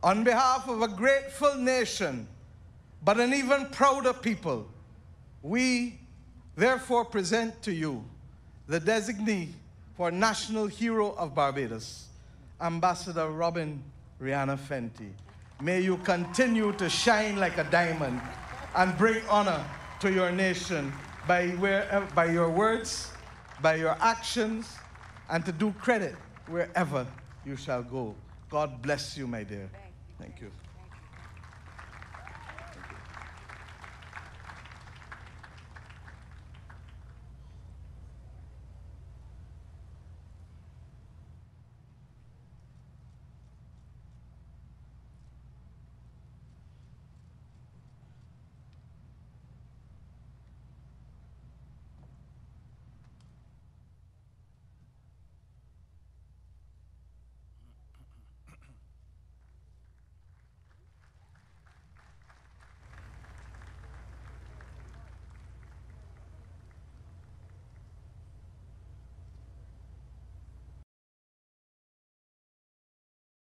On behalf of a grateful nation, but an even prouder people, we therefore present to you the designee for National Hero of Barbados, Ambassador Robyn Rihanna Fenty. May you continue to shine like a diamond and bring honor to your nation by your words, by your actions, and to do credit wherever you shall go. God bless you, my dear. Thank you.